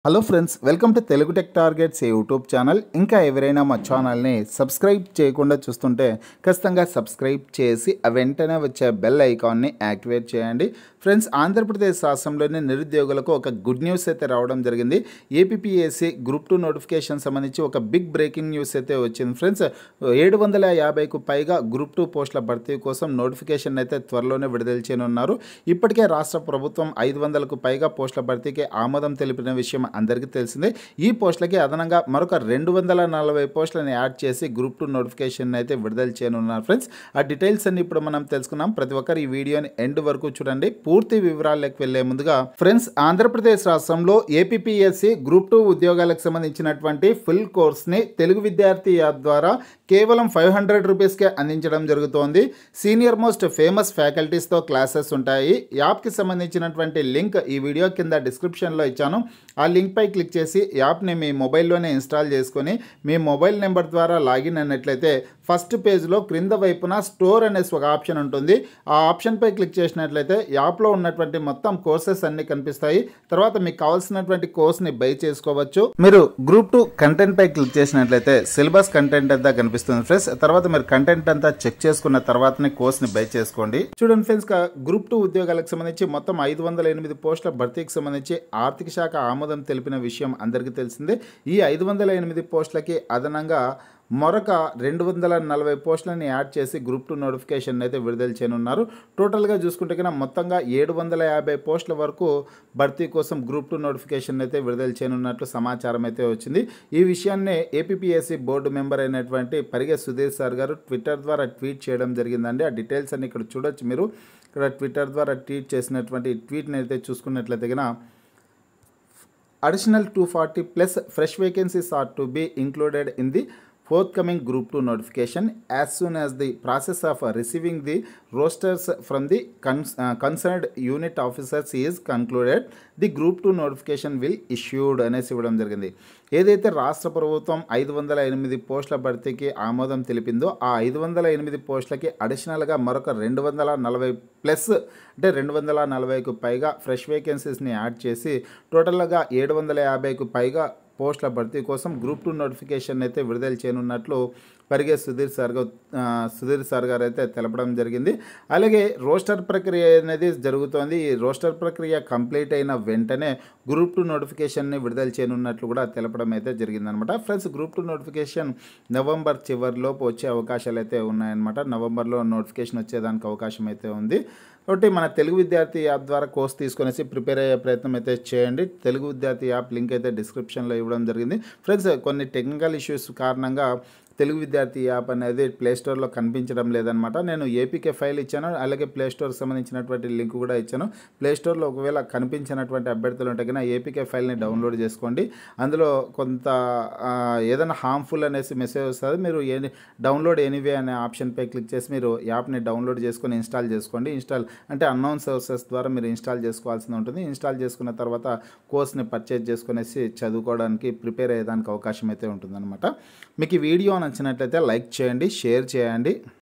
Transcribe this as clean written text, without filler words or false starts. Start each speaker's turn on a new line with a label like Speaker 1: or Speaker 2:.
Speaker 1: Hello friends, welcome to Telugu tech targets YouTube channel. ఇంకా ఎవరైనా మా ఛానల్ని సబ్స్క్రైబ్ చేయకుండా చూస్తుంటే ఖచ్చితంగా సబ్స్క్రైబ్ చేసి వెంటనే వచ్చే బెల్ ఐకాన్ని యాక్టివేట్ చేయండి. ఫ్రెండ్స్, ఆంధ్రప్రదేశ్ రాష్ట్రంలోని నిరుద్యోగులకు ఒక గుడ్ న్యూస్ అయితే రావడం జరిగింది. APPSC Group-2 నోటిఫికేషన్ సంబంధించి ఒక బిగ్ బ్రేకింగ్ న్యూస్ అయితే వచ్చింది. ఫ్రెండ్స్, 750కు పైగా Group-2 పోస్టుల భర్తీ కోసం నోటిఫికేషన్ అయితే త్వరలోనే విడుదల చేయనున్నారు. ఇప్పటికే రాష్ట్ర ప్రభుత్వం 500కు పైగా పోస్టుల భర్తీకి ఆమోదం తెలిపిన విషయం అందరికీ తెలిసిందే. ఈ పోస్టులకి అదనంగా మరొక 240 పోస్టులను యాడ్ చేసి Group-2 నోటిఫికేషన్ అయితే విడుదల చేయనున్నారు. ఫ్రెండ్స్, ఆ డీటెయిల్స్ అన్ని ఇప్పుడు మనం తెలుసుకున్నాం. ప్రతి ఒక్కరు ఈ వీడియోని ఎండ్ వరకు చూడండి. పూర్తి వివరాలకు వెళ్లే ముందుగా ఫ్రెండ్స్, ఆంధ్రప్రదేశ్ రాష్ట్రంలో APPSC Group-2 ఉద్యోగాలకు సంబంధించినటువంటి ఫుల్ కోర్స్ని తెలుగు విద్యార్థి యాప్ ద్వారా కేవలం 500 రూపీస్కే అందించడం జరుగుతోంది. సీనియర్ మోస్ట్ ఫేమస్ ఫ్యాకల్టీస్తో క్లాసెస్ ఉంటాయి. యాప్కి సంబంధించినటువంటి లింక్ ఈ వీడియో కింద డిస్క్రిప్షన్లో ఇచ్చాను. ఆ లింక్పై క్లిక్ చేసి యాప్ని మీ మొబైల్లోనే ఇన్స్టాల్ చేసుకొని మీ మొబైల్ నెంబర్ ద్వారా లాగిన్ అయినట్లయితే ఫస్ట్ పేజ్లో క్రింద వైపున స్టోర్ అనేసి ఒక ఆప్షన్ ఉంటుంది. ఆ ఆప్షన్పై క్లిక్ చేసినట్లయితే యాప్లో ఉన్నటువంటి మొత్తం కోర్సెస్ అన్నీ కనిపిస్తాయి. తర్వాత మీకు కావాల్సినటువంటి కోర్స్ని బై చేసుకోవచ్చు. మీరు Group-2 కంటెంట్ పై క్లిక్ చేసినట్లయితే సిలబస్ కంటెంట్ అంతా కనిపిస్తుంది ఫ్రెండ్స్. తర్వాత మీరు కంటెంట్ అంతా చెక్ చేసుకున్న తర్వాతనే కోర్స్ని బై చేసుకోండి. చూడండి ఫ్రెండ్స్, Group-2 ఉద్యోగాలకు సంబంధించి మొత్తం 508 పోస్టుల భర్తీకి సంబంధించి ఆర్థిక శాఖ ఆమోదం తెలిపిన విషయం అందరికీ తెలిసిందే. ఈ 508 పోస్టులకి అదనంగా మరొక 240 పోస్టులని యాడ్ చేసి Group-2 నోటిఫికేషన్ అయితే విడుదల చేయనున్నారు. టోటల్గా చూసుకుంటే కన్నా మొత్తంగా 750 పోస్టుల వరకు భర్తీ కోసం Group-2 నోటిఫికేషన్ అయితే విడుదల చేయనున్నట్లు సమాచారం అయితే వచ్చింది. ఈ విషయాన్ని APPSC బోర్డు మెంబర్ అయినటువంటి పరిగె సుధీర్ సార్ గారు ట్విట్టర్ ద్వారా ట్వీట్ చేయడం జరిగిందండి. ఆ డీటెయిల్స్ అన్ని ఇక్కడ చూడొచ్చు. మీరు ఇక్కడ ట్విట్టర్ ద్వారా ట్వీట్ చేసినటువంటి ట్వీట్ని అయితే చూసుకున్నట్లయితే కన్నా additional 240 plus fresh vacancies are to be included in the forthcoming Group-2 notification as soon as the process of receiving the rosters from the concerned unit officers is concluded. The Group-2 notification will issued అనేసి ఇవ్వడం జరిగింది. ఏదైతే రాష్ట్ర ప్రభుత్వం 508 పోస్టుల భర్తీకి ఆమోదం తెలిపిందో ఆ 508 పోస్టులకి అడిషనల్గా మరొక 240 ప్లస్ అంటే 240కు పైగా ఫ్రెష్ వేకెన్సీస్ని యాడ్ చేసి టోటల్గా 750కు పైగా పోస్టుల భర్తీ కోసం Group-2 నోటిఫికేషన్ అయితే విడుదల చేయనున్నట్లు పరిగే సుధీర్ సార్ గారు అయితే తెలపడం జరిగింది. అలాగే రోస్టర్ ప్రక్రియ అనేది జరుగుతోంది. ఈ రోస్టర్ ప్రక్రియ కంప్లీట్ అయిన వెంటనే Group-2 నోటిఫికేషన్ని విడుదల చేయనున్నట్లు కూడా తెలపడం అయితే జరిగిందనమాట. ఫ్రెండ్స్, Group-2 నోటిఫికేషన్ నవంబర్ చివరిలోపు వచ్చే అవకాశాలు అయితే ఉన్నాయన్నమాట. నవంబర్లో నోటిఫికేషన్ వచ్చేదానికి అవకాశం అయితే ఉంది. కాబట్టి మన తెలుగు విద్యార్థి యాప్ ద్వారా కోర్స్ తీసుకొనేసి ప్రిపేర్ అయ్యే ప్రయత్నం అయితే చేయండి. తెలుగు విద్యార్థి యాప్ లింక్ అయితే డిస్క్రిప్షన్లో ఇవ్వడం జరిగింది. ఫ్రెండ్స్, కొన్ని టెక్నికల్ ఇష్యూస్ కారణంగా తెలుగు విద్యార్థి యాప్ అనేది ప్లేస్టోర్లో కనిపించడం లేదనమాట. నేను ఏపీకే ఫైల్ ఇచ్చాను, అలాగే ప్లేస్టోర్కి సంబంధించినటువంటి లింక్ కూడా ఇచ్చాను. ప్లేస్టోర్లో ఒకవేళ కనిపించినటువంటి అభ్యర్థులు ఉంటే కన్నా ఏపీకే ఫైల్ని డౌన్లోడ్ చేసుకోండి. అందులో కొంత ఏదైనా హార్మ్ఫుల్ అనేసి మెసేజ్ వస్తుంది. మీరు డౌన్లోడ్ ఎనీవే అనే ఆప్షన్పై క్లిక్ చేసి మీరు యాప్ని డౌన్లోడ్ చేసుకొని ఇన్స్టాల్ చేసుకోండి. ఇన్స్టాల్ అంటే అన్నౌన్ సర్వీసెస్ ద్వారా మీరు ఇన్స్టాల్ చేసుకోవాల్సి ఉంటుంది. ఇన్స్టాల్ చేసుకున్న తర్వాత కోర్స్ని పర్చేజ్ చేసుకునేసి చదువుకోవడానికి ప్రిపేర్ అయ్యేదానికి అవకాశం అయితే ఉంటుందన్నమాట. మీకు ఈ వీడియో నచ్చినట్లయితే లైక్ చేయండి, షేర్ చేయండి.